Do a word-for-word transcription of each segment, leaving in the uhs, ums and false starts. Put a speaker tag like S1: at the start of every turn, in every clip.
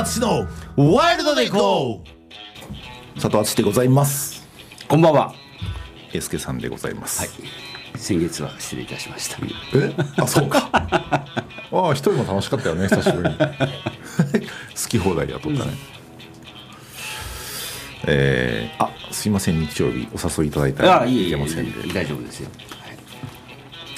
S1: 敦のワイルドでいこう。佐藤敦でございます。
S2: こんばんは。
S1: エスケさんでございます。
S2: はい。先月は失礼いたしました。
S1: え、あ、そうか。ああ、一人も楽しかったよね、久しぶりに。好き放題やっとったね。うん、えー、あ、すいません、日曜日お誘いいただいたらいけませんで。
S2: 大丈夫ですよ。はい、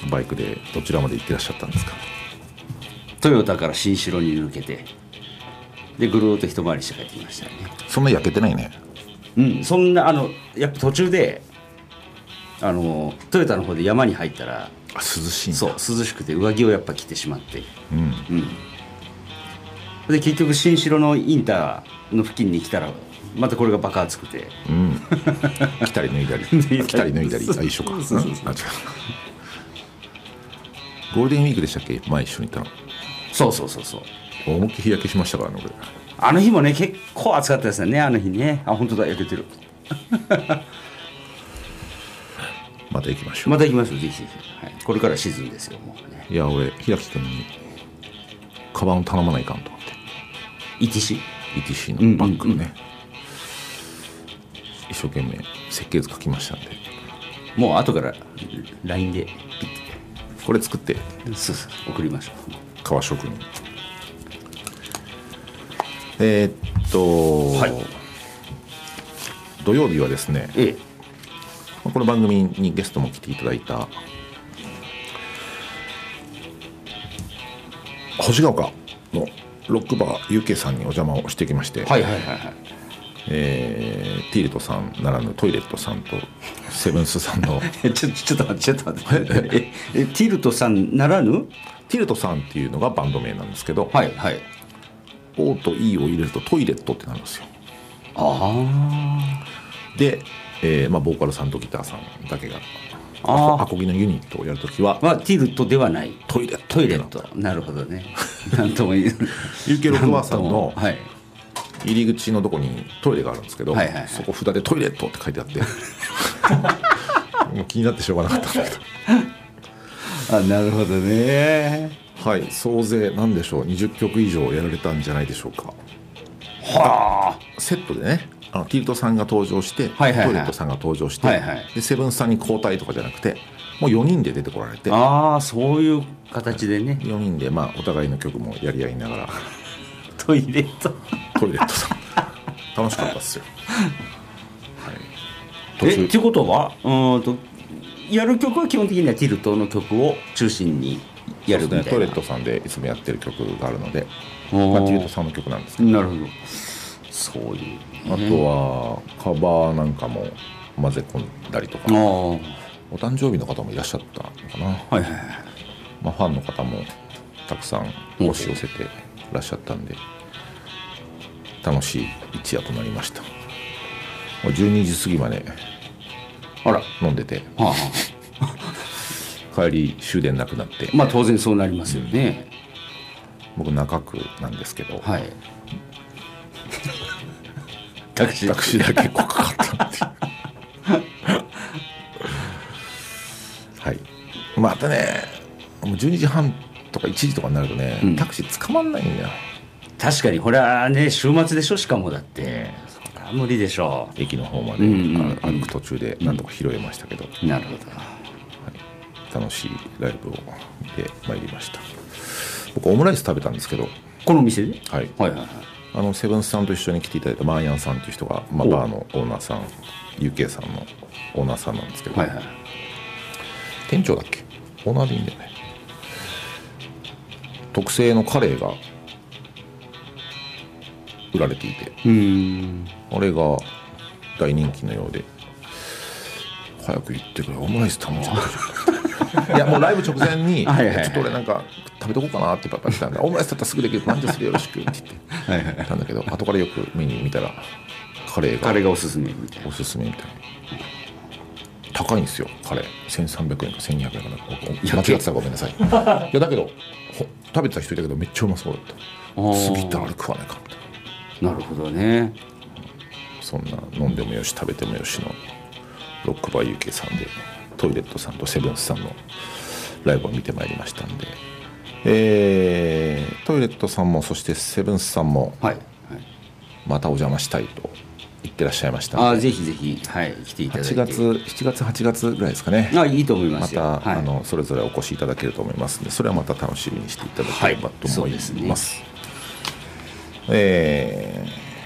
S1: バイクでどちらまで行ってらっしゃったんですか？
S2: トヨタから新城に抜けて、でぐるーっと一回りして帰ってきましたね。
S1: そんな焼けてないね。
S2: うん、そんなあのやっぱ途中であのトヨタの方で山に入ったら、
S1: あ、涼しいんだ。
S2: そう、涼しくて上着をやっぱ着てしまって、
S1: うん、
S2: うん、で結局新城のインターの付近に来たらまたこれが爆発くて、
S1: うん、来たり脱いだり来たり脱いだり、あ、一緒か。そうそうそう、うん、あ、違う。ゴールデンウィークでしたっけ、前一緒に行ったの。
S2: そうそうそうそう、
S1: 思いっきり日焼けしましたからね、俺。
S2: あの日もね結構暑かったですよね、あの日ね。あ、本当だ、焼けてる。
S1: また行きましょう。
S2: また行きましょう、ぜひぜひ、はい、これからシーズンですよ、もうね。
S1: いや、俺平木君にカバンを頼まないかんと思って。
S2: イーティーシー？
S1: イーティーシー のバッグをね、うんうんうん、一生懸命設計図書きましたんで、
S2: もう後から ライン でピッて
S1: これ作って
S2: そうそう送りましょう。
S1: 革職人。えー、っと、はい、土曜日はですね、ええ、この番組にゲストも来ていただいた星ヶ丘のロックバー ユーケー さんにお邪魔をしてきまして、
S2: はいはいはいはい、
S1: えー、ティーレットさんならぬトイレットさんとセブンスさんの
S2: ちょちょっと待ってちょっと待ってええティーレットさんならぬ
S1: ティーレットさんっていうのがバンド名なんですけど、
S2: はいはい、
S1: O と E を入れるとトイレットってなるんですよ。
S2: あ
S1: で、えーまあ、ボーカルさんとギターさんだけがアコギのユニットをやるときは、
S2: まあ、ティルトではない
S1: トイレット
S2: トイレット。なるほどね。なんとも言う
S1: ユーケー ロックバーさんの入り口のとこにトイレがあるんですけど、はいはいはい、そこ札でトイレットって書いてあってもう気になってしょうがなかったんだけ
S2: どあ、なるほどね。
S1: はい、総勢何でしょう、にじゅっきょく以上やられたんじゃないでしょうか。
S2: はあ、
S1: セットでね、あのティルトさんが登場して、
S2: はいはいはい、
S1: トイレットさんが登場して、
S2: はいはい、
S1: でセブンスさんに交代とかじゃなくてもうよにんで出てこられて、
S2: ああ、そういう形でね、
S1: よにんで、まあ、お互いの曲もやり合いながら
S2: トイレット
S1: トイレットさん楽しかったですよ、はい、
S2: えっていうことはうんとやる曲は基本的にはティルトの曲を中心にやるみたいな、ね、
S1: トイレットさんでいつもやってる曲があるので、まあ、ティルトさんの曲なんですけど、
S2: なるほど、そういう、ね、
S1: あとはカバーなんかも混ぜ込んだりとか、お誕生日の方もいらっしゃったのかな、
S2: はいはいはい、
S1: まあ、ファンの方もたくさん押し寄せていらっしゃったんで楽しい一夜となりました。じゅうにじ過ぎまで
S2: あら
S1: 飲んでて、はあ、帰り終電なくなって、
S2: まあ当然そうなりますよね、
S1: うん、僕中区なんですけど、
S2: はい、タクシー
S1: タクシーだけこうかかったっていうはい、またね、もうじゅうにじはんとかいちじとかになるとね、うん、タクシー捕まんないんだよ。確
S2: かにこれはね、週末でしょ、しかもだってそれは無理でしょ
S1: う。駅の方まで、うんうんうん、歩く途中でなんとか拾えましたけど、
S2: うん、なるほど、
S1: はい、楽しいライブを見てまいりました。僕オムライス食べたんですけど、
S2: この店で、
S1: はい、はいはいはい、あのセブンスさんと一緒に来ていただいたマーヤンさんという人が、まあ、バーのオーナーさん、 ユーケー さんのオーナーさんなんですけど、はいはい、店長だっけ、オーナーでいいんだよね。特製のカレーが売られていて、うーん、あれが大人気のようで、早く行ってくれ、オムライス頼んじゃったいや、もうライブ直前にはいはい、はい、ちょっと俺なんか食べとこうかなってパパ来たんで、オムライスだったらすぐできる、なんじゃそれよろしくって言ってはい、はい、たんだけど、後からよくメニュー見たらカレーが
S2: カレーがおすすめみたいな、
S1: おすすめみたいな、高いんですよカレー、せんさんびゃくえんかせんにひゃくえんかな、間違ってたらごめんなさいいやだけど食べてた人いたけどめっちゃうまそうだった。次行ったらあれ食わないかみたい
S2: な。なるほどね。
S1: そんな飲んでもよし食べてもよしのロックバー ユーケー さんで、トイレットさんとセブンスさんのライブを見てまいりましたんで、えー、トイレットさんもそしてセブンスさんも、はい、 またお邪魔したいと言ってらっしゃいましたので、
S2: あぜひぜひ、はい、来ていただいて、
S1: はちがつしちがつはちがつぐらいですかね。
S2: あいいと思いますよ。
S1: また、
S2: はい、
S1: あのそれぞれお越しいただけると思いますので、それはまた楽しみにしていただければと思います。はい、そうですね。え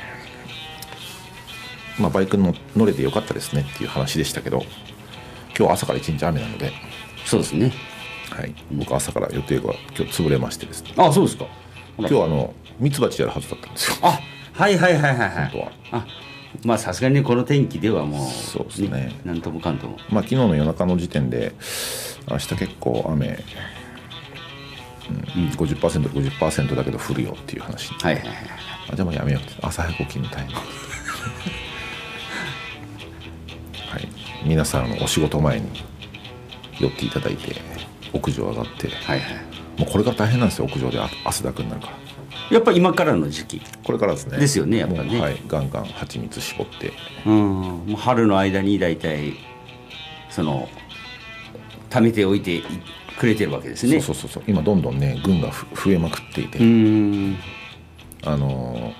S1: ーまあ、バイクの乗れてよかったですねっていう話でしたけど、今日朝から一日雨なので、
S2: そうですね、
S1: はい、僕朝から予定が今日潰れましてですね。
S2: あそうですか。
S1: 今日はあのミツバチやるはずだったんですよ。
S2: あはいはいはいはいはい。
S1: 本当は
S2: あまあさすがにこの天気ではもう
S1: そうですね、
S2: なんともかんとも、
S1: まあ、昨日の夜中の時点で明日結構雨、うんうん、ごじゅっパーセント、ごじゅっパーセント だけど降るよっていう話、
S2: はいはいはい、
S1: あじゃあもうやめようって、朝早く起きるの大変はい、皆さんお仕事前に寄っていただいて屋上上がって、はいはい、もうこれから大変なんですよ、屋上で汗だくになるから。
S2: やっぱ今からの時期
S1: これからですね。
S2: ですよね、やっぱね、
S1: はい、ガンガン蜂蜜絞って、
S2: うんもう春の間に大体その貯めておいてくれてるわけですね。
S1: そうそうそう、今どんどんね群が増えまくっていて、
S2: うん
S1: あの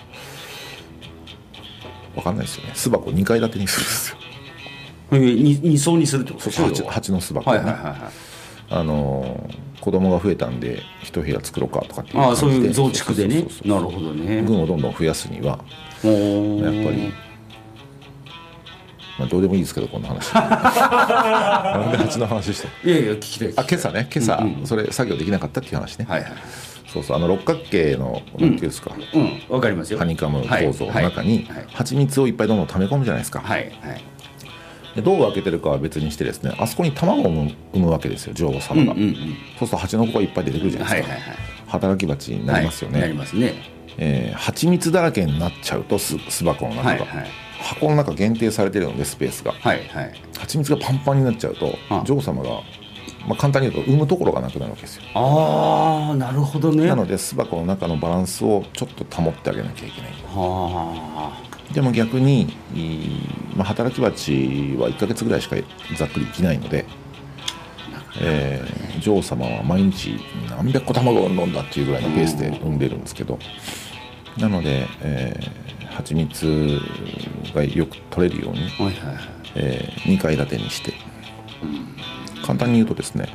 S1: ー、分かんないですよね、巣箱にかい建てにするんですよ。
S2: えー、に層にするってことですか。
S1: そうそう、蜂の巣箱、ね、はいはいはいはい、あのー、子供が増えたんで一部屋作ろうかとかっていう感じで、あ
S2: そういう増築でね。なるほどね。
S1: 群をどんどん増やすにはやっぱり、まあ、どうでもいいですけどこんな話なんで蜂の話して
S2: いやいや聞きたい。
S1: あ今朝ね今朝、うんうん、それ作業できなかったっていう話ね。はいはい、そうそう、あの六角形の何ていうんですか、
S2: うん、うん、分かりますよ。
S1: ハニカム構造の中に蜂蜜をいっぱいどんどん溜め込むじゃないですか。はいはい、でどう分けてるかは別にしてですね、あそこに卵を産むわけですよ、女王様が、うんうんうん、そうすると蜂の子がいっぱい出てくるじゃないですか、はいはいはい、働き蜂になりますよね、はい、なりますね。えー、蜂蜜だらけになっちゃうと巣箱の中が、はいはい、箱の中限定されてるのでスペースが、はいはい、蜂蜜がパンパンになっちゃうと女王様が、まあ、簡単に言うと産むところがなくなるわけですよ。あ
S2: あなるほどね。
S1: なので巣箱の中のバランスをちょっと保ってあげなきゃいけない。はでも逆に、まあ、働き蜂はいっかげつぐらいしかざっくり生きないので、えー、女王様は毎日何百個卵を産んだっていうぐらいのペースで産んでるんですけど、なので、えー、蜂蜜がよく取れるように、はいはいはい、えー、にかい建てにして、簡単に言うとですね、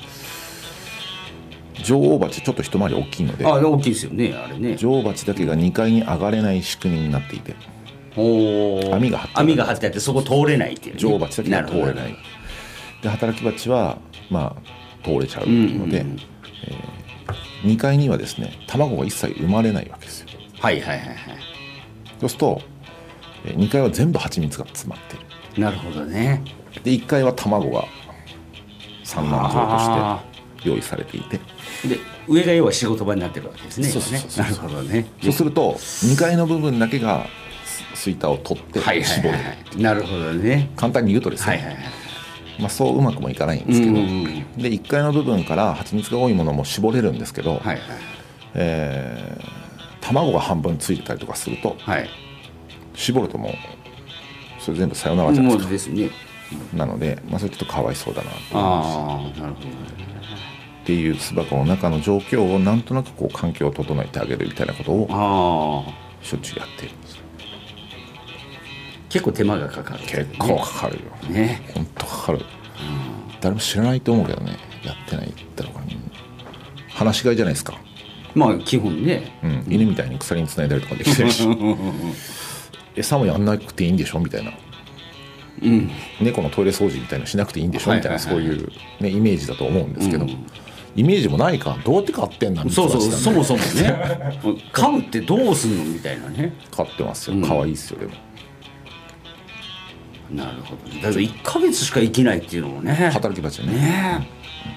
S1: 女王蜂ちょっと一回り大きいので、
S2: あ大きいですよねあれね。
S1: 女王蜂だけがにかいに上がれない仕組みになっていて、お網が張って
S2: 網が張ってあってそこ通れないっていう、ね、
S1: 女王蜂だけが通れない。で働き蜂はまあ通れちゃうので、うんうんうん、えー、にかいにはですね卵が一切生まれないわけですよ。はいはいはいはい。そうするとにかいは全部蜂蜜が詰まってる。
S2: なるほどね。
S1: でいっかいは卵が産卵場として用意されていて、
S2: で上が要は仕事場になってるわけですね。そうそうそうそう。なるほどね。
S1: そうするとにかいの部分だけがスイタを取って絞る、はいはいはい、
S2: なるほどね。
S1: 簡単に言うとですね、はいはいはい、まあ、そううまくもいかないんですけど、うんうん、でいっかいの部分から蜂蜜が多いものも絞れるんですけど、はいはい、えー、卵が半分ついてたりとかすると、はい、絞るともうそれ全部さよならじゃないですか。ですね。なので、まあ、それちょっとかわいそうだなと思います。あ、なるほどね。っていう巣箱の中の状況をなんとなくこう環境を整えてあげるみたいなことをしょっちゅうやっているんです。
S2: 結構手間がかかる、ね、
S1: 結構かかるよね。本当かかる、うん、誰も知らないと思うけどね、やってないだろうから、ね、放し飼いじゃないですか。
S2: まあ基本ね、
S1: うん、犬みたいに鎖につないだりとかできてるし餌もやんなくていいんでしょみたいな、うん、猫のトイレ掃除みたいなしなくていいんでしょみたいな、そういう、ね、イメージだと思うんですけど、うん、イメージもないか、どうやって飼ってんだみたいな。
S2: そうそう、そもそもね飼うってどうすんのみたいなね。
S1: 飼ってますよ、可愛いですよ。でも
S2: なるほど、ね、だからいっかげつしか生きないっていうのもね、
S1: 働き蜂ね。ね、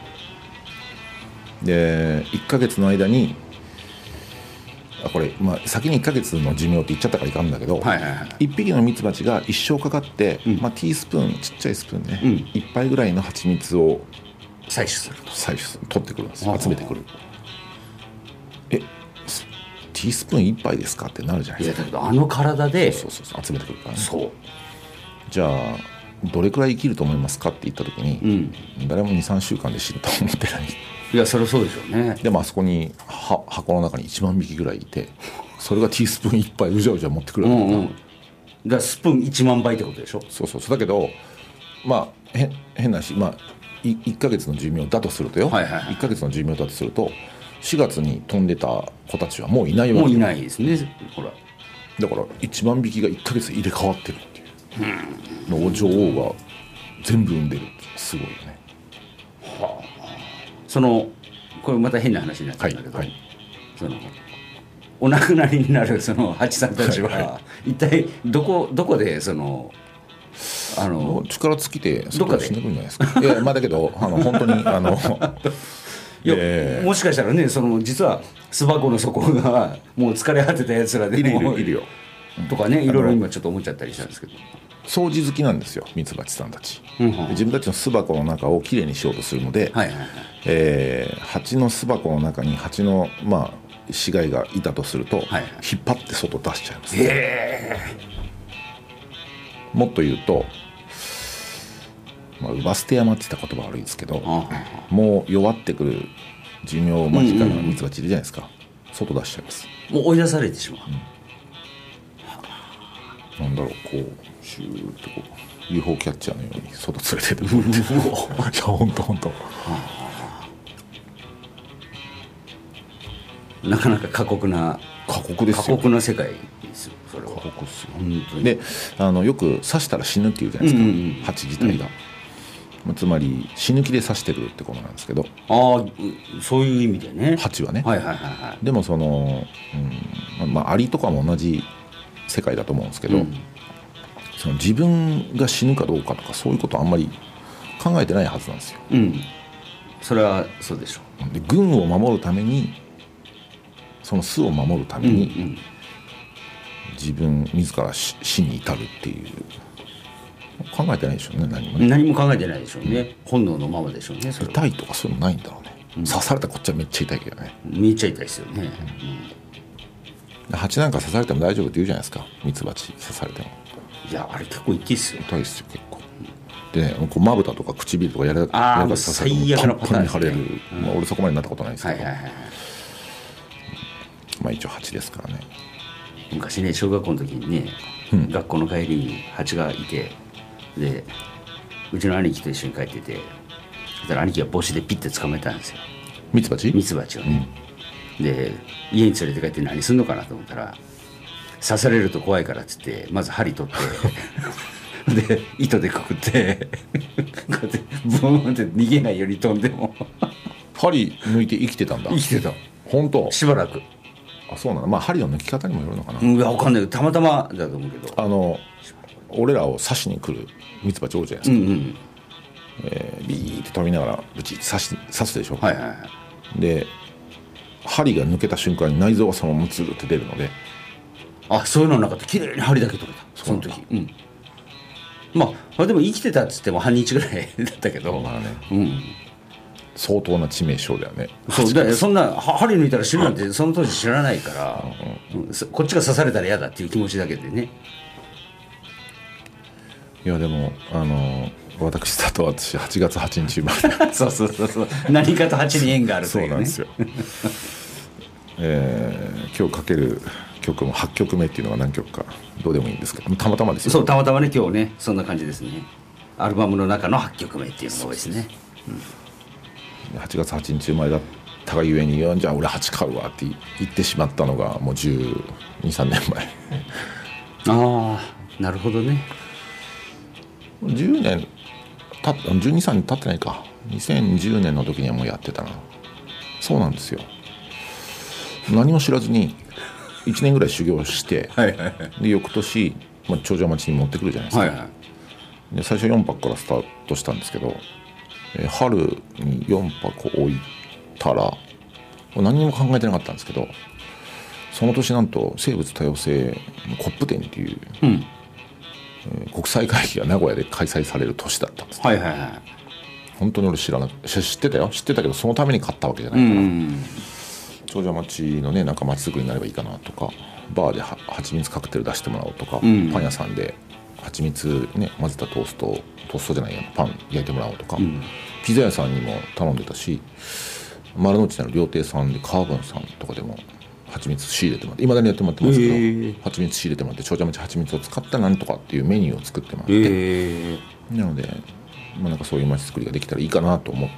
S1: でいっかげつの間にあこれ、まあ、先にいっかげつの寿命って言っちゃったからいかんだけど、はいはいはい、いっぴきのミツバチが一生かかって、うん、まあ、ティースプーン、ちっちゃいスプーンね、うん、いっぱいぐらいの蜂蜜を
S2: 採取すると
S1: 採取する取ってくるんですよ。集めてくる。えティースプーンいっぱいですかってなるじゃないですか。
S2: いやだけどあの体で
S1: そうそうそう集めてくるからね。
S2: そう
S1: じゃあどれくらい生きると思いますかって言った時に、うん、誰も にさんしゅうかんで死ぬと思ってない。
S2: いやそれはそうでしょうね。
S1: でもあそこには箱の中にいちまんびきぐらいいてそれがティースプーンいっぱいうじゃうじゃ持ってくるわけだ、
S2: うんうん、だからスプーンいちまんばいってことでしょ。
S1: そうそうそう。だけどまあへ変なし、まあ、いいっかげつの寿命だとするとよ、
S2: はいはいはい、
S1: いっかげつの寿命だとするとしがつに飛んでた子たちはもういないわけ。
S2: もういないですね。ほら
S1: だからいちまんびきがいっかげつ入れ替わってるっていう、うん、女王が全部産んでるってすごいよね。
S2: はあ、そのこれまた変な話になっちゃうんだけど、はいはい、そのお亡くなりになるそのハチさんたちは、はいはい、一体どこどこでそのあの
S1: 力尽きてそこで死んでくるんじゃないですか。いやまあだけどあの本当にあの
S2: いや、えー、もしかしたらねその実は巣箱の底がもう疲れ果てたやつらでも
S1: いるいるいるよ
S2: とかね、いろいろ今ちょっと思っちゃったりしたんですけど、
S1: 掃除好きなんですよミツバチさんたち、うんうん、自分たちの巣箱の中をきれいにしようとするので、はいはいはい、えー、蜂の巣箱の中に蜂のまあ死骸がいたとすると、はいはい、引っ張って外出しちゃいます、
S2: え
S1: ー、もっと言うと、まあ、奪捨て山って言った言葉悪いですけど、もう弱ってくる寿命間近なミツバチいるじゃないですか、うんうん、外出しちゃいます。
S2: もう追い出されてしまう、
S1: うん、なんだろうこうシューッとこう ユーフォー キャッチャーのように外連れてるいやほんとほんと
S2: なかなか過酷な
S1: 過酷ですよ。
S2: 過酷な世界ですよそれは。
S1: 過酷っすよ本当に。であのよく刺したら死ぬっていうじゃないですか、うんうんうん、蜂自体が、うん、つまり死ぬ気で刺してるってことなんですけど、
S2: ああそういう意味でね
S1: 蜂はね、
S2: はいはいはいはい、
S1: でもその、うんまあ、アリとかも同じ世界だと思うんですけど、うん、その自分が死ぬかどうかとかそういうことはあんまり考えてないはずなんですよ、
S2: うん、それはそうでしょ
S1: う。で軍を守るためにその巣を守るために、うんうん、自分自ら死に至るっていう考えてないでしょうね。何もね
S2: 何も考えてないでしょうね、うん、本能のままでしょうね。それ
S1: 痛いとかそういうのないんだろうね、うん、刺されたこっちはめっちゃ痛いけどね。
S2: めっちゃ痛いですよね、
S1: うん、蜂なんか刺されても大丈夫って言うじゃないですか。ミツバチ刺されても
S2: いやあれ結構痛いっすよ。
S1: 痛いっすよ結構、うん、でねこうまぶたとか唇とかやられた
S2: ら最悪なパターンですね、
S1: うんまあ、俺そこまでなったことないですけど、
S2: はいはいはい、
S1: まあ一応蜂ですからね。
S2: 昔ね小学校の時にね、うん、学校の帰りに蜂がいてでうちの兄貴と一緒に帰っててそしたら兄貴が帽子でピッて捕まえたんですよ
S1: ミツバチ
S2: ミツバチをね、うん、で家に連れて帰って何すんのかなと思ったら刺されると怖いからっつってまず針取ってで糸でくくってこうやってブーンって逃げないように飛んでも
S1: 針抜いて生きてたんだ。
S2: 生きてた
S1: 本当
S2: しばらく。
S1: あそうなの。まあ針の抜き方にもよるのかな。
S2: うんいや分かんないけどたまたまだと思うけど
S1: あの俺らを刺しに来るミツバチ多いじゃないですか、うんうんえー、ビーって飛びながらブチッて刺し刺すでしょ、
S2: はいはいはい、
S1: で針が抜けた瞬間に内臓がそのままツルって出るので
S2: あそういうのなかった。きれいに針だけ取れたその時、うん、まあでも生きてたっつっても半日ぐらいだったけど、
S1: まあね
S2: うん、
S1: 相当な致命傷だよね。
S2: そうだそんな針抜いたら死ぬなんてその当時知らないから、うんうん、こっちが刺されたら嫌だっていう気持ちだけでね。
S1: いやでもあの私だと私はちがつはちにち生まれ
S2: そうそうそうそう何かとはちに縁があるというね。
S1: そうなんですよ、えー、今日かける曲もはちきょくめっていうのが何曲かどうでもいいんですけどたまたまですよ。
S2: そうたまたまね今日ねそんな感じですね。アルバムの中のはちきょくめっていうのが多いですね。
S1: うん、はちがつはちにち生まれだったがゆえにじゃあ俺はち買うわって言ってしまったのがもうじゅうに、さんねんまえ
S2: ああなるほどね。
S1: じゅうねんたじゅうに、さんねん経ってないか。にせんじゅうねんの時にはもうやってたな。そうなんですよ。何も知らずにいちねんぐらい修行して
S2: はいはい、はい、
S1: で翌年、まあ、長者町に持ってくるじゃないですか、はいはい、で最初よんぱくからスタートしたんですけど、えー、春によんぱく置いたら何にも考えてなかったんですけどその年なんと生物多様性のコップ展っていう、うんえー、国際会議が名古屋で開催される年だったんです、
S2: はいはいはい、
S1: 本当に俺知らなく知ってたよ知ってたけどそのために買ったわけじゃないから、うん、長者町のねなんか町づくりになればいいかなとかバーではちみつカクテル出してもらおうとか、うん、パン屋さんではちみつね混ぜたトーストトーストじゃないやパン焼いてもらおうとか、うん、ピザ屋さんにも頼んでたし丸の内の料亭さんでカーブンさんとかでもは蜂蜜仕入れてもらって、いまだにやってもらってますけど、えー、蜂蜜仕入れてもらって長者町蜂蜜を使ったなんとかっていうメニューを作ってもらって、えー、なので、まあ、なんかそういう町作りができたらいいかなと思って、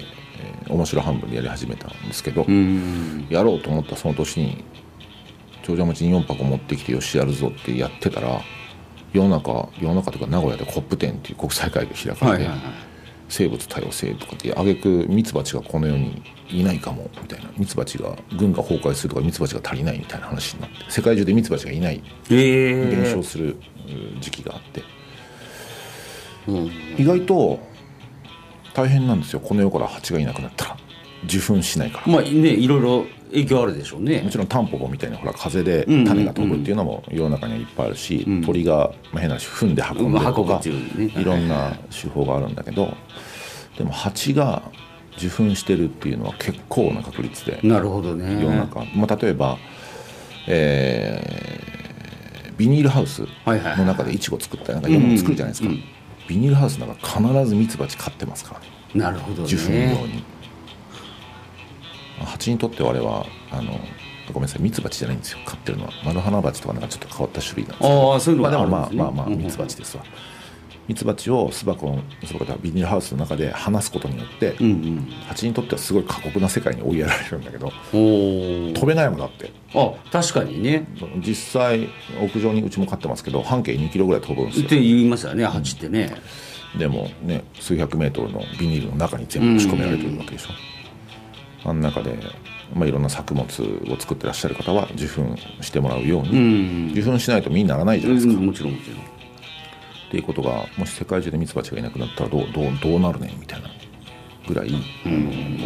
S1: えー、面白半分でやり始めたんですけど、やろうと思ったその年に長者町によん箱持ってきてよしやるぞってやってたら、世の中世の中とか名古屋でコップ展っていう国際会議が開かれて、はいはいはい、生物多様性とかって挙句ミツバチがこの世にいないかもみたいな、ミツバチが軍が崩壊するとかミツバチが足りないみたいな話になって、世界中でミツバチがいない、えー、減少する時期があって、うん、意外と大変なんですよ、この世から蜂がいなくなったら。受粉しないから、
S2: まあね、いろいろ影響あるでしょうね。
S1: もちろんタンポポみたいなほら風で種が飛ぶっていうのも世の中にはいっぱいあるし、うんうん、鳥が、まあ、変な話糞で運んでるとか、うんね、いろんな手法があるんだけど、でも蜂が受粉してるっていうのは結構な確率で、
S2: なるほどね、
S1: 世の中、まあ、例えば、えー、ビニールハウスの中でイチゴ作ったりなんかいろんなの作るじゃないですか、うんうん、ビニールハウスの中必ずミツバチ飼ってますからね。
S2: なるほどね、
S1: 受粉用に。蜂にとってはあれはあのごめんなさい、ミツバチじゃないんですよ、飼ってるのはマルハナバチとかなんかちょっと変わった種類なんですけど、
S2: あそういうのがあるんですね。
S1: まあまあまあミツバチですわ。ミツバチを巣箱の巣箱でビニールハウスの中で放すことによって、うんうん、蜂にとってはすごい過酷な世界に追いやられるんだけど、飛べないもんだって。
S2: あ確かにね、
S1: 実際屋上にうちも飼ってますけど半径にキロぐらい飛ぶんですよ
S2: って言いますよね、蜂ってね、
S1: うん、でもね数百メートルのビニールの中に全部仕込められてるわけでしょ、うんうん、あの中で、まあ、いろんな作物を作ってらっしゃる方は受粉してもらうように、うん、受粉しないと実にならないじゃないですか、
S2: うん、もちろんもちろん
S1: っていうことがもし世界中でミツバチがいなくなったらどう、どう、どうなるねみたいなぐらい、うん、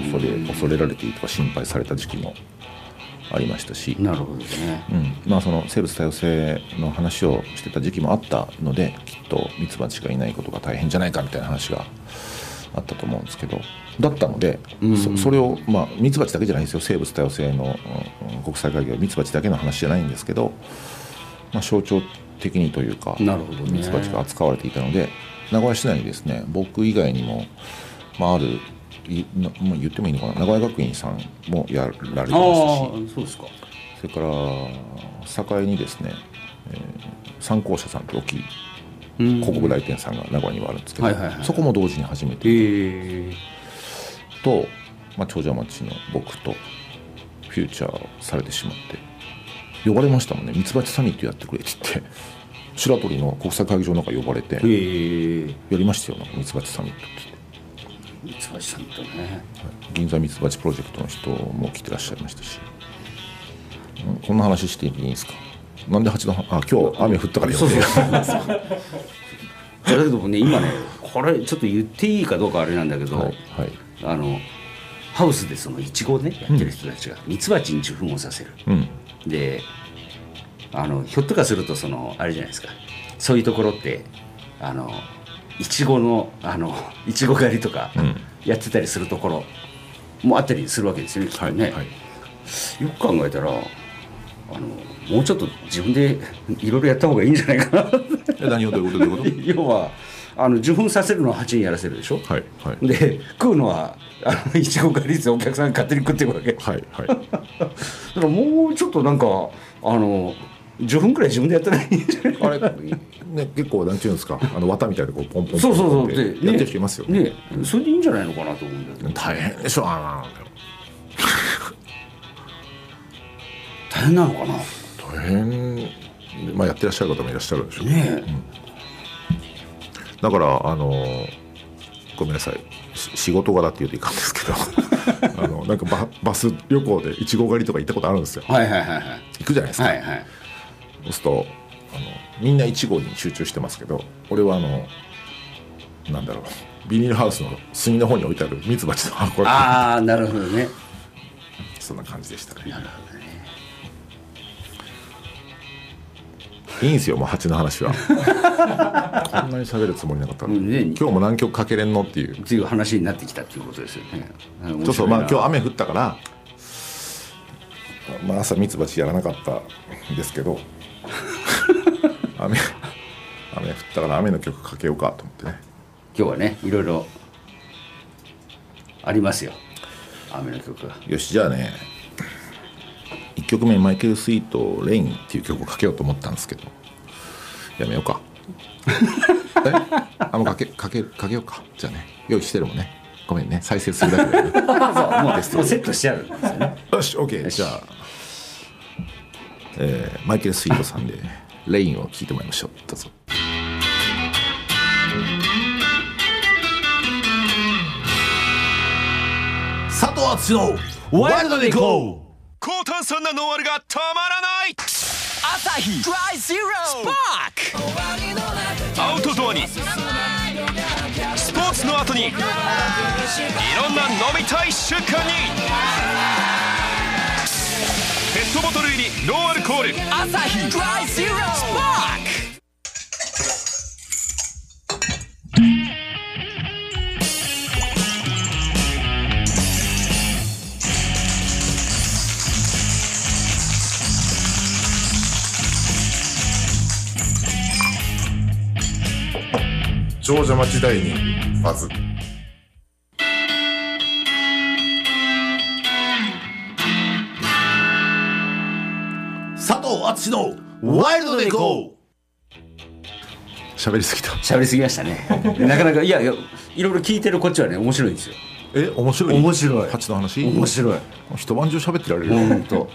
S1: 恐れ、恐れられているとか心配された時期もありましたし、
S2: なるほどね、
S1: うん、まあその生物多様性の話をしてた時期もあったので、きっとミツバチがいないことが大変じゃないかみたいな話があったと思うんですけど、だったので、うん、そ, それをまあミツバチだけじゃないんですよ、生物多様性の、うん、国際会議はミツバチだけの話じゃないんですけど、まあ、象徴的にというかミツバチが扱われていたので、名古屋市内にですね、僕以外にも、まあ、あるまあ、言ってもいいのかな、名古屋学院さんもやられてましたし、
S2: そうですか。
S1: それから堺にですね、えー、三幸社さんという大きい広告代理店さんが名古屋にはあるんですけど、はいはいはい、そこも同時に始めていてと、まあ、長者町の僕とフューチャーされてしまって呼ばれましたもんね。ミツバチサミットやってくれって言って白鳥の国際会議場の中呼ばれてやりましたよ、ミツバチサミットって。
S2: ミツバチサミットね、
S1: 銀座ミツバチプロジェクトの人も来てらっしゃいましたし、うん、こんな話していいんですか。なんで蜂のあ今日雨降ったからやってるだ
S2: けどね、今ねこれちょっと言っていいかどうかあれなんだけど、はいはい、あのハウスでそのイチゴをねやってる人たちがミツバチに受粉をさせる、うん、であのひょっとかするとそのあれじゃないですか、そういうところってあのいちごのあのいちご狩りとかやってたりするところもあったりするわけですよね、きっとね、はいはい、よく考えたらあのもうちょっと自分でいろいろやった方がいいんじゃないかな
S1: え何をどういうことどういうこと
S2: 要はあの受粉させるのは蜂にやらせるでしょ、はいはい、で食うのはあのいちご狩りでお客さんが勝手に食っていくわけ、はいはい、だからもうちょっとなんかあの受粉くらい自分でやったらいいんじゃないかなあれ、
S1: ね、結構なんていうんですか、あの綿みたいでこうポンポンポン
S2: そうそうそうで
S1: やってる人いますよ ね,
S2: ね, ねそれでいいんじゃないのかなと思うんだけど。
S1: 大変でしょあの
S2: 大変なのかな。
S1: 大変、まあ、やってらっしゃる方もいらっしゃるでしょう
S2: ね、
S1: うん、だからあのごめんなさい、仕事柄っていうといかんですけどあのなんか バ, バス旅行でいちご狩りとか行ったことあるんですよ。
S2: はいはいはいはい、
S1: 行くじゃないですか、はいはい、そうするとあのみんないちごに集中してますけど、俺はあのなんだろうビニールハウスの隅の方に置いてあるミツバチの箱が
S2: ああなるほどね、
S1: そんな感じでしたね。
S2: なるほどね、
S1: いいんですよもう蜂の話はこんなに喋るつもりなかったのに、ね、今日も南極かけれんのっていう
S2: っていう話になってきたっていうことですよね。
S1: ちょっとまあ今日雨降ったから、まあ、朝ミツバチやらなかったんですけど雨, 雨降ったから雨の曲かけようかと思ってね。
S2: 今日はねいろいろありますよ雨の曲が。
S1: よしじゃあね一っきょくめマイケル・スイートレインっていう曲をかけようと思ったんですけどやめようかえあもうかけかけかけようかじゃあね用意してるもんねごめんね再生するだけでそうもう
S2: もうセットしちゃうんですよね
S1: よし OK じゃあ、えー、マイケル・スイートさんでレインを聴いてもらいましょうどうぞ佐藤敦のワイルドでいこう
S3: 高炭酸なノンアルがたまらないアサヒドライゼロスパークアウトドアにスポーツの後にいろんな飲みたい瞬間にペットボトル入りノンアルコールアサヒドライゼロスパーク
S1: 長者町時代にバズ佐藤敦のワイルドでいこう喋りすぎた
S2: 喋りすぎましたねなかなかいやいやいろいろ聞いてるこっちはね面白いんですよ
S1: え面白い
S2: 面白い
S1: ハチの話
S2: 面白い
S1: 一晩中喋ってられるよ
S2: 本当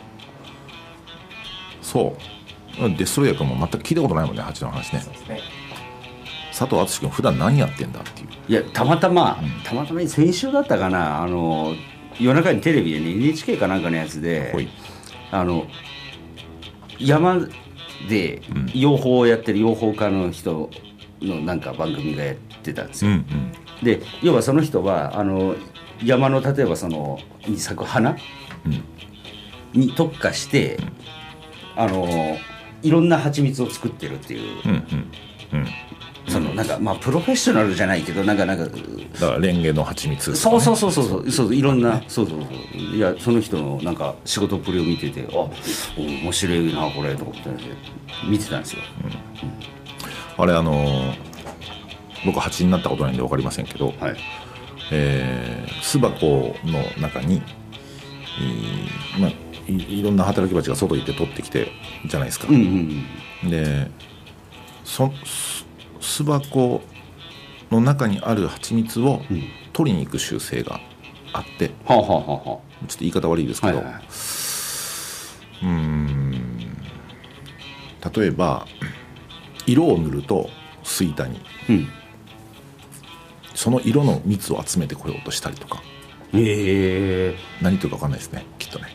S1: そうデストロイヤー君も全く聞いたことないもんねハチの話ね佐藤敦君普段何やってんだっていう
S2: いやたまたま、うん、たまたま先週だったかなあの夜中にテレビでね エヌエイチケー かなんかのやつであの山で養蜂をやってる養蜂家の人のなんか番組がやってたんですよ、うんうん、で要はその人はあの山の例えばそのに咲く花、うん、に特化して、うん、あのいろんな蜂蜜を作ってるっていう、うんうんうんそのなんかまあプロフェッショナルじゃないけどなんかなんかだ
S1: からレンゲの蜂蜜、ね、
S2: そうそうそうそうそうそういろんな、ね、そうそうそういやその人のなんか仕事っぷりを見ててあ面白いなこれと思って見てたんですよ、うんうん、
S1: あれあのー、僕蜂になったことないんで分かりませんけど、はいえー、巣箱の中に、えーまあ、い, いろんな働き蜂が外行って取ってきてじゃないですか、うんうんうん、でそ巣箱の中にある蜂蜜を取りに行く習性があって、うんはあはあはあ、ちょっと言い方悪いですけど、はいはい、うーん例えば色を塗ると巣板に、うん、その色の蜜を集めてこようとしたりとか、えー、何というか分かんないですねきっとね、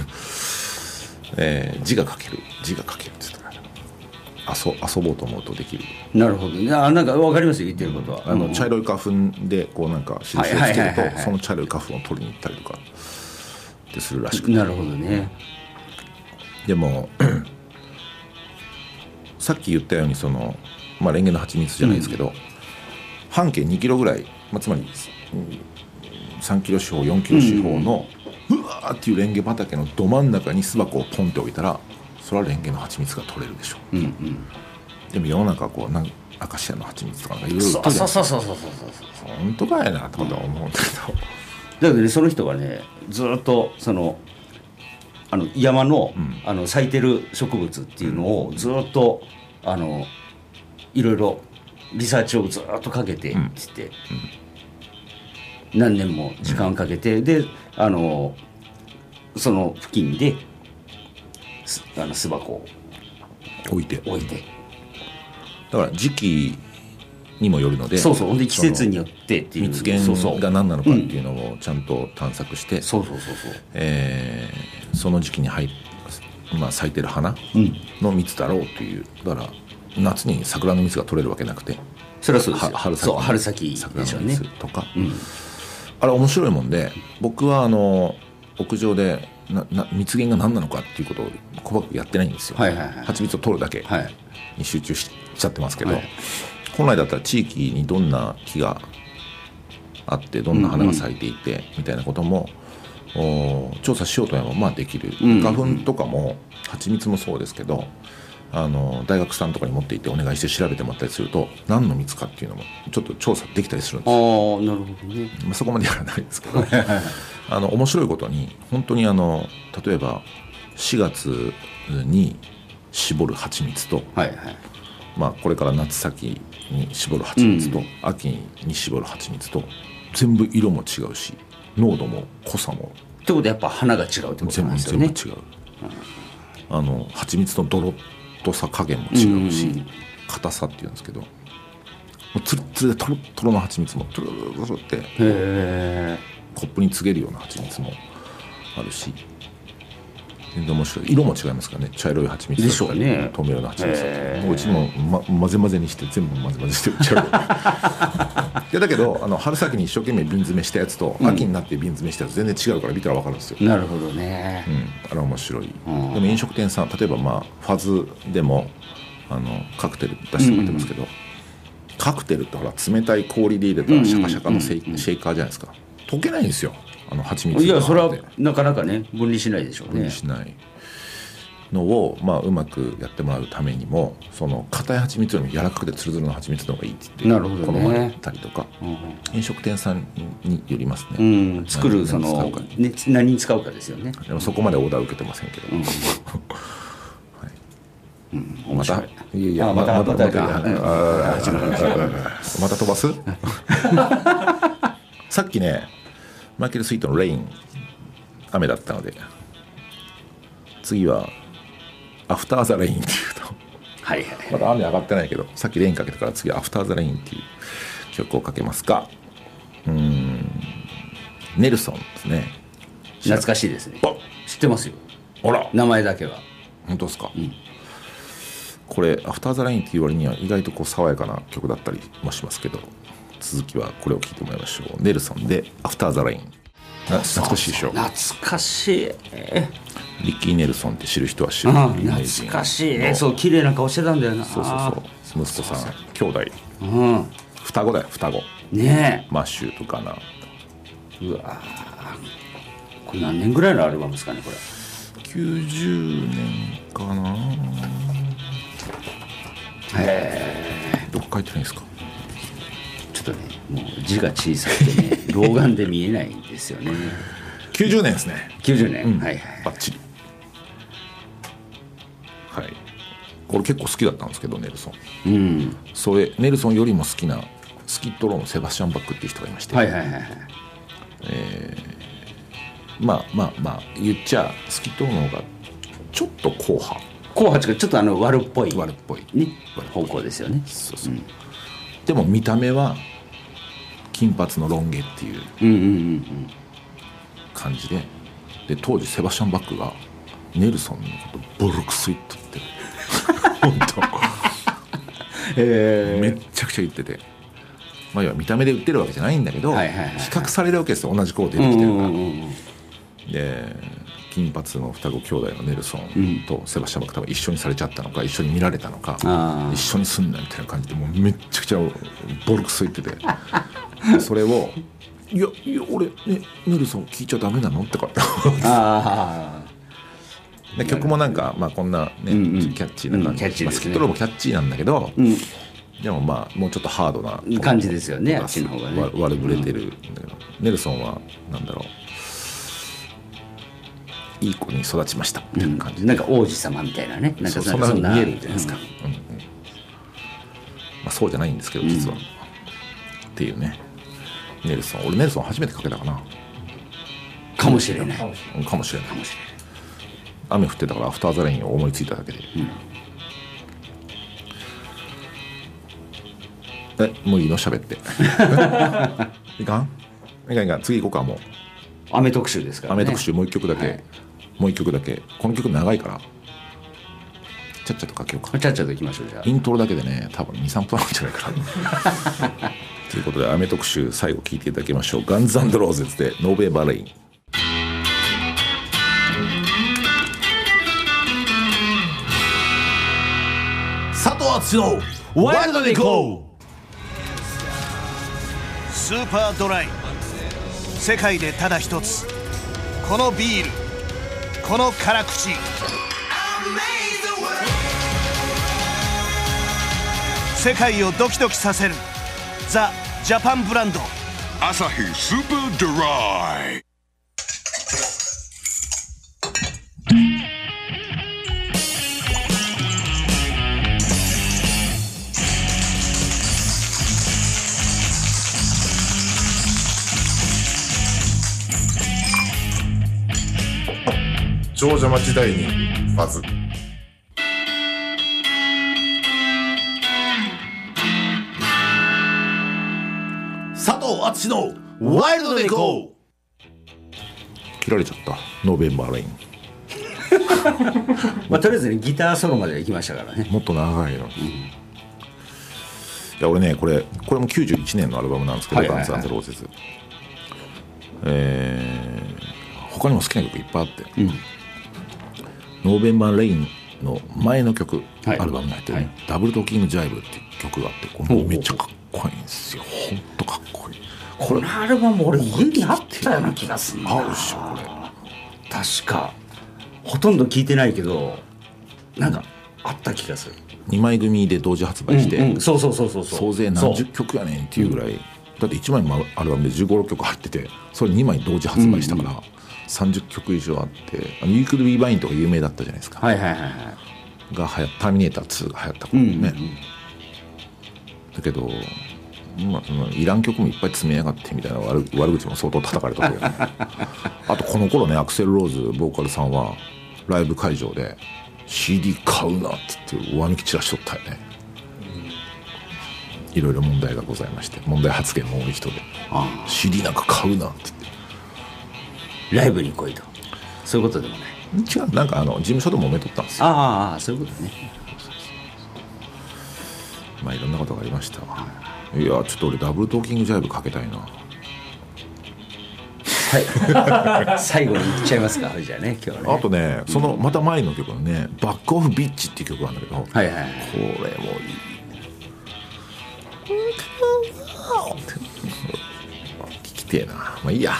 S1: えー、字が書ける字が書けるって言ったら遊, 遊ぼうと思うとできる
S2: なるほどねあなんか分かりますよ言ってることは
S1: あの、うん、茶色い花粉でこうなんか印をつけるとその茶色い花粉を取りに行ったりとかってするらしくて
S2: なるほどね
S1: でもさっき言ったようにその、まあ、レンゲの蜂蜜じゃないですけど、うん、半径にキロぐらい、まあ、つまりさんキロ四方よんキロ四方の、うん、うわーっていうレンゲ畑のど真ん中に巣箱をポンって置いたらそれはレンゲの蜂蜜が取れるでしょう、うんうん、でも世の中こうなんアカシアの蜂蜜とかなんかいろいろ売ってるじゃないですかそうそうそうそうそうそう本当かやなと思うんだけど、うん、だ
S2: けどねその人はねずっとそのあの山 の,、うん、あの咲いてる植物っていうのをずっとあのいろいろリサーチをずっとかけてって言って、うん、何年も時間をかけて、うん、であのその付近であの巣箱を
S1: 置いて
S2: 置いて
S1: だから時期にもよるので
S2: そうそうで季節によってっていう
S1: 蜜源が何なのかっていうのをちゃんと探索して
S2: そうそうそうそう、
S1: えー、その時期に入、まあ、咲いてる花の蜜だろうという、だから夏に桜の蜜が取れるわけなくて
S2: それはそうですよ
S1: 春先
S2: そう春先
S1: 桜の蜜とか、ねうん、あれ面白いもんで僕はあの屋上でなな蜜源が何なのかっていうことを細かくやってないんですよ、はいはいはい、蜂蜜を取るだけに集中しちゃってますけど、はい、本来だったら地域にどんな木があってどんな花が咲いていて、うんうん、みたいなことも調査しようと思えばまあできる、うんうん、花粉とかも蜂蜜もそうですけどあの大学さんとかに持っていてお願いして調べてもらったりすると何の蜜かっていうのもちょっと調査できたりするんですよ。
S2: あなるほどね、
S1: まあ、そこまでやらないですけどあの面白いことに本当にあの例えばしがつに絞る蜂蜜と、
S2: はいはい、
S1: まあ、これから夏先に絞る蜂蜜と、うん、秋に絞る蜂蜜と全部色も違うし濃度も濃さも
S2: ってことはやっぱ花が違うってことなんですよね。
S1: 全部違う、うん、あの蜂蜜のドロッとさ加減も違うし、うん、硬さっていうんですけど、もうつるつるでトロトロの蜂蜜もトゥルルルルってへコップにつげるような蜂蜜もあるし、全然面白い。色も違いますからね。茶色い蜂蜜だったり、ね、透明の蜂蜜だったり、もううちも、ま、混ぜ混ぜにして全部混ぜ混ぜして売っちゃういやだけどあの春先に一生懸命瓶詰めしたやつと、うん、秋になって瓶詰めしたやつ全然違うから見たら分かるんですよ。
S2: なるほどね、
S1: うん、あれ面白い、うん、でも飲食店さん例えば、まあ、ファズでもあのカクテル出してもらってますけど、うんうん、カクテルってほら冷たい氷で入れたシャカシャカのシェイカーじゃないですか。溶けないんですよ、あの蜂蜜。
S2: いやそれはなかなかね分離しないでしょうね。
S1: 分離しないのを、まあ、うまくやってもらうためにも、その硬い蜂蜜よりも柔らかくてツルツルの蜂蜜の方がいいって言って、
S2: なるほどね、
S1: 好まれたりとか、うん、飲食店さんによりますね、
S2: うん、作るその何, 何に使うかですよね。
S1: でもそこまでオーダー受けてませんけど、うんはいうん、またいやいやまたまたまたまたまた飛ばすさっきねマイケル・スイートのレイン雨だったので、次はアフターザレインっていうと、
S2: はいはい、
S1: まだ雨上がってないけど、さっきレインかけたから次はアフターザレインっていう曲をかけますが、うーんネルソンですね。
S2: 懐かしいですね。知ってますよ。
S1: あら
S2: 名前だけは。
S1: 本当ですか、うん、これアフターザレインっていう割には意外とこう爽やかな曲だったりもしますけど、続きはこれを聴いてもらいましょう。ネルソンでアフターザレイン。懐かしいでしょ。
S2: 懐かしい。
S1: リッキー・ネルソンって知る人は知る。
S2: 懐かしい。そう綺麗な顔してたんだよな。
S1: そうそうそう。息子さん兄弟、うん、双子だよ双子
S2: ねえ。
S1: マッシュとかな。
S2: うわこれ何年ぐらいのアルバムですかねこれ。
S1: きゅうじゅうねんかな。
S2: へえ。
S1: どこ書いてないんですか。
S2: ちょっとねもう字が小さくてね老眼で見えないんですよね。
S1: きゅうじゅうねんですね。
S2: きゅうじゅうねん、
S1: うん、
S2: はいはい
S1: バッチリ。はい、これ結構好きだったんですけどネルソン、うん、それネルソンよりも好きなスキッドローのセバスチャン・バックっていう人がいまして、
S2: はいはいはいはい、
S1: えー、まあまあまあ言っちゃスキッドローの方がちょっと硬派
S2: 硬派っていうかちょっとあの悪っぽい
S1: 悪っぽい、
S2: ね、方向ですよね。
S1: そうそう、うん、でも見た目は金髪のロン毛っていう感じで、うんうんうんうん、で当時セバスチャン・バックがネルソンのことボロクソ言っとって本当えー、めっちゃくちゃ言ってて、まあ、要は見た目で売ってるわけじゃないんだけど、はいはいはいはい、比較されるわけですよ。同じ子出てきてるから、うんうんうん、で金髪の双子兄弟のネルソンとセバスチャン・バック多分一緒にされちゃったのか一緒に見られたのか、うん、一緒にすんなみたいな感じでもうめっちゃくちゃボロクソ言っててそれをいやいや俺、ね、ネルソン聞いちゃダメなのってかあで曲もなんか、まあ、こんな、ねうんうん、キャッチーな感じ、うんねまあ、スキットローもキャッチーなんだけど、うん、でもまあもうちょっとハードな
S2: 感じですよね。あっちの方がね
S1: 悪ぶれてるんだけど、うん、ネルソンはなんだろういい子に育ちましたみたいな感じ、
S2: うん、なんか王子様みたいなねなんか
S1: そんな風に見えるじゃないですか、うんうんうんまあ、そうじゃないんですけど実は、うん、っていうねネルソン。俺ネルソン初めてかけたかな
S2: かもしれないかもし
S1: れないかもしれない雨降ってたからアフターザレインを思いついただけで、うん、えもういいの喋っていかんいかんいかん次行こうか。もう
S2: 雨特集ですからね。
S1: 雨特集もう一曲だけ、はい、もう一曲だけ。この曲長いからちゃっちゃとかけようか。
S2: ちゃっちゃといきましょう。じゃあ
S1: イントロだけでね多分 にさんぷんあるんじゃないかなということで雨特集最後聴いていただきましょう。ガンズ&ローゼズでノーベーバレイン。佐藤敦のワイルドでいこ
S3: う。スーパードライ、世界でただ一つ、このビール、この辛口、世界をドキドキさせるザ・ジャパンブランドアサヒスーパードライ。
S1: 長者町第二バズ。佐藤敦のワイルドでいこう。切られちゃったノーベンバーレイン
S2: まあとりあえずねギターソロまで行きましたからね。
S1: もっと長いのに、うん、いや俺ねこれこれもきゅうじゅういちねんのアルバムなんですけど、ガンズ・アンド・ローゼズ、えー、他にも好きな曲いっぱいあって、うん、ノーベンバーレインの前の曲、はい、アルバムに入ってる、ね、はい、ダブルトーキング・ジャイブっていう曲があって、これめっちゃかっこいいんですよ。ほんとかっこいい。
S2: このアルバム俺家にあったような気がするな。
S1: あるでしょこれ。
S2: 確かほとんど聞いてないけどなんかあった気がする。
S1: にまい組で同時発売して、うんうん、
S2: そうそうそうそうそう、
S1: 総勢何十曲やねんっていうぐらい、うん、だっていちまいのアルバムでじゅうご、ろっきょく入ってて、それにまい同時発売したから、うんうん、さんじゅっきょく以上あって、あのユークル・ビー・バインとか有名だったじゃないですか、
S2: はいはいはいはい、
S1: がはやターミネーターツーが流行った頃ね、うんうんうん、だけど、まあ、そのいらん曲もいっぱい詰めやがってみたいな 悪, 悪口も相当叩かれたけどねあとこの頃ねアクセル・ローズボーカルさんはライブ会場で シーディー 買うなって言って上向き散らしとったよね、うん、いろいろ問題がございまして、問題発言の多い人で、ああ シーディー なんか買うなって言って
S2: ライブに来いと、そういうことでもない。
S1: 違う、なんかあの事務所でも揉めとったんですよ。
S2: ああそういうことね。
S1: まあいろんなことがありましたわ。いやちょっと俺ダブルトーキングジャイブかけたいな。
S2: はい最後に言っちゃいますかじゃあね今日はね。
S1: あとねそのまた前の曲のね「バックオフビッチ」っていう曲があるんだけど、
S2: はいはい、
S1: これもいい聞きてえな。まあいいや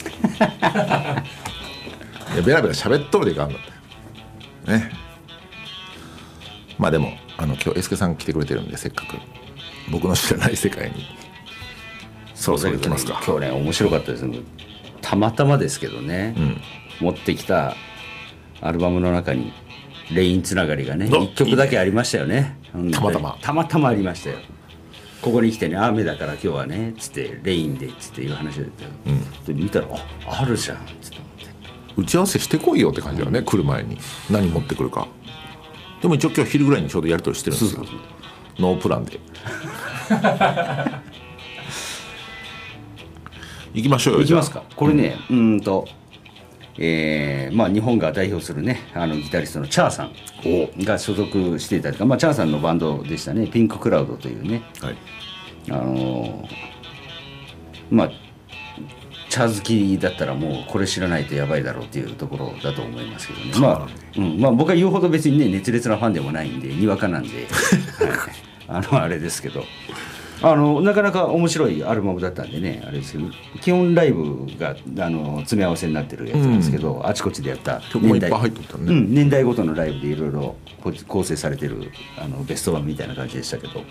S1: いやベラベラ喋っとるでいかんだってね。まあでもあの今日エスケさん来てくれてるんで、せっかく僕の知らない世界にそろそろ行きますか。
S2: 今日ね面白かったですね。たまたまですけどね、うん、持ってきたアルバムの中にレインつながりがねいっきょくだけありましたよね。
S1: たまたま
S2: たまたまありましたよ。ここに来てね雨だから今日はねつってレインでつっていう話だったよ、うん、で見たらああるじゃんつって
S1: 打ち合わせしてこいよって感じだよね、うん、来る前に何持ってくるか。でも一応今日昼ぐらいにちょうどやり取りしてるんですよ。ノープランで行きましょうよ。
S2: 行きますか。これね、うん、うんと、えーまあ、日本が代表するねあのギタリストのチャーさんが所属していたりとか、まあ、チャーさんのバンドでしたね、ピンククラウドというね、はい、あのー、まあチャー好きだったらもうこれ知らないとやばいだろうっていうところだと思いますけどね。まあ、うんまあ、僕は言うほど別にね熱烈なファンでもないんでにわかなんで、はい、あのあれですけど、あのなかなか面白いアルバムだったんでねあれですけど、基本ライブがあの詰め合わせになってるやつなんですけど、うん、あちこちでやった
S1: 年代、ねうん、
S2: 年代ごとのライブでいろいろ構成されてるあのベスト版みたいな感じでしたけど、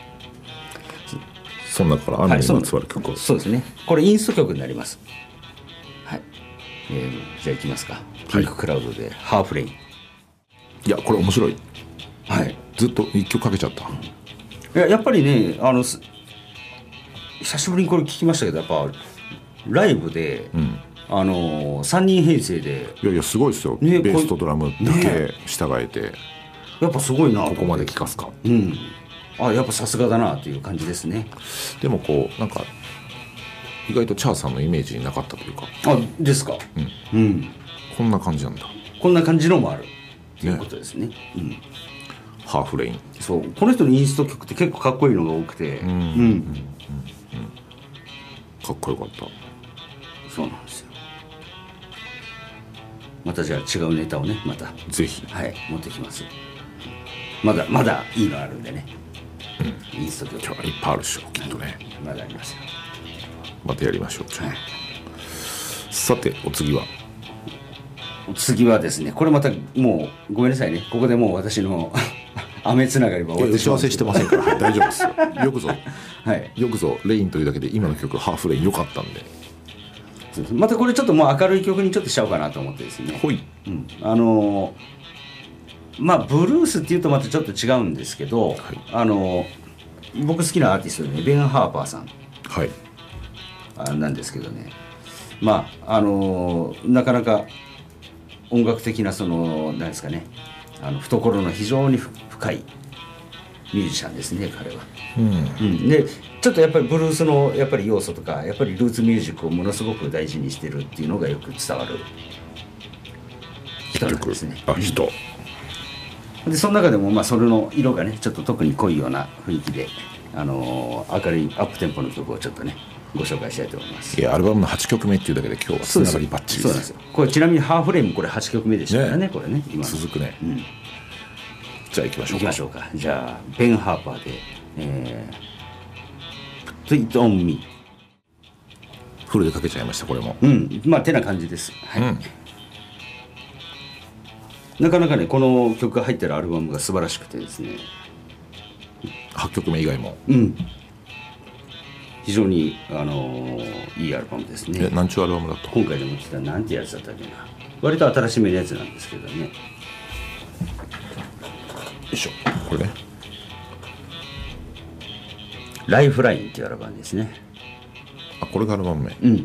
S1: その中から雨にまつわる曲、
S2: はい、そうですね。これインスト曲になります。はい、えー、じゃあいきますか。ピンククラウドで、はい、ハーフレイン。い
S1: やこれ面白い。
S2: はい。
S1: ずっと一曲かけちゃった。い
S2: ややっぱりねあの久しぶりにこれ聞きましたけど、やっぱライブで、うん、あのさんにん編成で、
S1: いやいやすごいですよ、ね、ベースとドラムだけ従えて、ね、
S2: やっぱすごいな
S1: ここまで聴かすか。
S2: うん。あやっぱさすがだなという感じですね。
S1: でもこうなんか意外とチャーさんのイメージになかったというか。
S2: あですか、うん、うん、
S1: こんな感じなんだ。
S2: こんな感じのもあるということですね、ね、うん、
S1: ハーフレイン。
S2: そうこの人のインスト曲って結構かっこいいのが多くて、うん、うんうんうん、
S1: かっこよかった。
S2: そうなんですよ。またじゃあ違うネタをねまた
S1: ぜひ、
S2: はい、持ってきます。まだまだいいのあるんでね、うん、インスト曲
S1: 今日はいっぱいあるでしょきっとね。
S2: まだありますよ。
S1: またやりましょう。はい、さてお次は
S2: お次はですね、これまたもうごめんなさいね、ここでもう私の雨つながりは終わってしまう。
S1: 打ち合わせしてませんから、はい、大丈夫ですよ。よくぞ、
S2: はい、
S1: よくぞレインというだけで今の曲ハーフレイン良かったんで。
S2: またこれちょっともう明るい曲にちょっとしちゃおうかなと思ってですね。
S1: ほい、
S2: うん、あのまあブルースっていうとまたちょっと違うんですけど、はい、あの僕好きなアーティストでねベン・ハーパーさん、
S1: はい、
S2: あなんですけどね、まああのなかなか音楽的なそのなんですかね、あの懐の非常に深いミュージシャンですね彼は、うんうん、でちょっとやっぱりブルースのやっぱり要素とかやっぱりルーツミュージックをものすごく大事にしてるっていうのがよく伝わる人なんですね。
S1: あ、人
S2: でその中でもまあそれの色がねちょっと特に濃いような雰囲気で、あのー、明るいアップテンポの曲をちょっとねご紹介したいと思います。
S1: いやアルバムのはちきょくめっていうだけで今日はつながりバッチリです。
S2: そうなんですよ。これちなみにハーフレイムこれはちきょくめでしたからね、これね
S1: 今続くね、うん、じゃあ行きましょうか。
S2: 行きましょうか。じゃあベン・ハーパーで、えー、Put It On Me
S1: フルでかけちゃいましたこれも。
S2: うんまあてな感じです、はい、うん、なかなかねこの曲が入ってるアルバムが素晴らしくてですね、
S1: はっきょくめ以外も、
S2: うん、非常に、あのー、いいアルバムですね。
S1: え、なんちゅうアルバムだった？
S2: 今回でも来たなんてやつだったっけな、割と新しめのやつなんですけどね。よ
S1: いしょ、これね
S2: ライフラインっていうアルバムですね。
S1: あ、これがアルバム名。
S2: うん、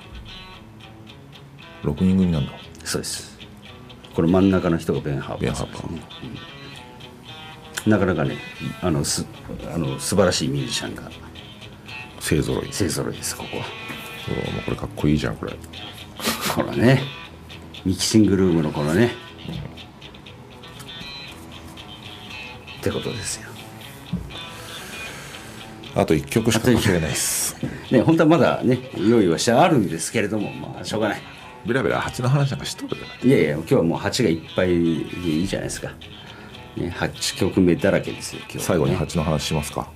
S1: ろくにん組なんだ。
S2: そうです。これ真ん中の人がベン・ハーパーですね。ベン・ハーパー、うん、なかなかねあのすあの素晴らしいミュージシャンが
S1: 勢ぞろい
S2: 勢ぞろいです。ここは
S1: もうこれかっこいいじゃんこれ
S2: これねミキシングルームのこのね、うん、ってことですよ。
S1: あといっきょくしかかけれないです
S2: ね。本当はまだね用意はしてあるんですけれども、まあしょうがない。
S1: ベラベラ蜂の話なんかしとるじゃない。
S2: いやいや今日はもう蜂がいっぱいでいいじゃないですか、ね、はちきょくめだらけですよ今日、ね、
S1: 最後に蜂の話しますか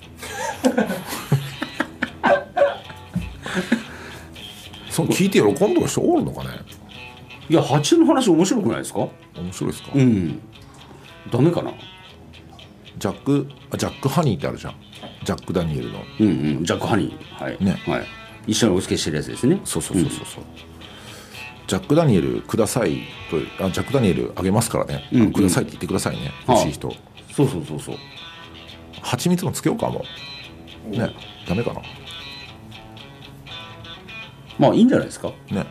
S1: そう聞いて喜んでる人おるのかね。
S2: いや蜂の話面白くないですか。
S1: 面白いですか。
S2: うん、ダメかな。
S1: ジャックあジャックハニーってあるじゃん、ジャック・ダニエルの。
S2: うんうん、ジャック・ハニー、はいね、はい、一緒にお付けしてるやつですね。
S1: そうそうそうそうそう、うん、ジャック・ダニエルくださいと、あジャック・ダニエルあげますからね、うんうん、くださいって言ってくださいね、欲しい人。
S2: そうそうそうそう。
S1: 蜂蜜もつけようかもね。ダメかな。
S2: まあいいんじゃないですか
S1: ね。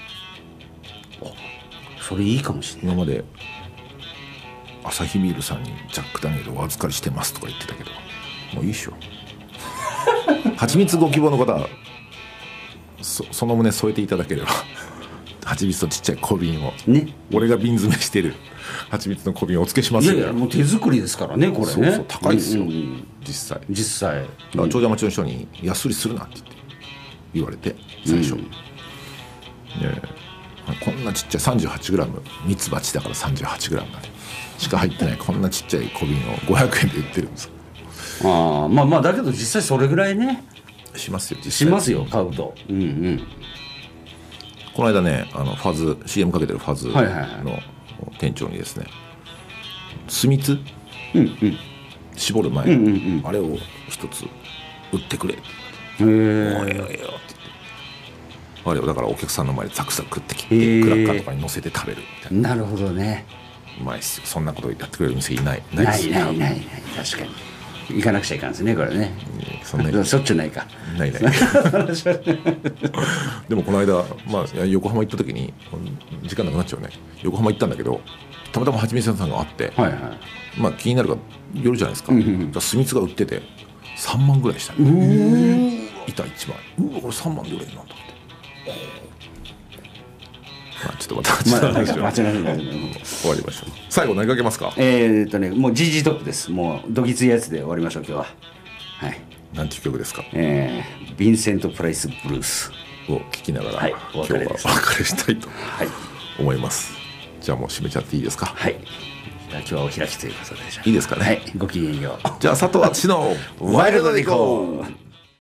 S2: それいいかもしれない。
S1: 今までアサヒビールさんにジャック・ダニエルお預かりしてますとか言ってたけどもういいっしょ蜂蜜ご希望の方は そ, その旨添えていただければ蜂蜜とちっちゃい小瓶を、ね、俺が瓶詰めしてる蜂蜜の小瓶をお付けしますよ。
S2: いやいやもう手作りですからねこれね。
S1: そうそう高いですよ、うんうん、実際
S2: 実際
S1: 長者町の人に安売りするなって言って言われて最初、うん、ねこんなちっちゃい さんじゅうはちグラム ミツバチだから さんじゅうはちグラム までしか入ってないこんなちっちゃい小瓶をごひゃくえんで売ってるんです。
S2: ああまあまあだけど実際それぐらいね
S1: しますよ実際
S2: しますよ買うと。うんうん。
S1: この間ねあのファズ シーエム かけてるファズの店長にですね酢蜜、うんうん、絞る前、うんうんうん、あれを一つ売ってくれって言って、へえおいおいよって言ってあれをだからお客さんの前でザクザク食ってきてクラッカーとかに乗せて食べるみたいな。
S2: なるほどね。
S1: うまいっすよ。そんなことやってくれる店いない
S2: ないないないないない。確かに行かなくちゃいかんですねこれね。そんなしょっちゅうないか
S1: ないないでもこの間、まあ、横浜行った時に時間なくなっちゃうね。横浜行ったんだけどたまたまはちみつ屋さんがあって、はいはいまあ、気になるから寄るじゃないですか。うんうん、酢蜜が売っててさんまんぐらいしたね。板いちまい。うわこれさんまんで売れるなと思って。まあ、ちょっとまた終わりましょう。最後何かけますか。
S2: えーっとねもう ジージー トップです。もうどぎついやつで終わりましょう今日は。はい。
S1: なんていう曲ですか。
S2: えー、ヴィンセント・プライス・ブルース
S1: を聴きながら、はい、今日はお別れしたいと思います。はい、じゃあもう締めちゃっていいですか。
S2: はい。じゃあ今日はお開きということで
S1: いいですかね。
S2: はい。ごきげんよう。
S1: じゃあ佐藤敦のワイルドでいこう。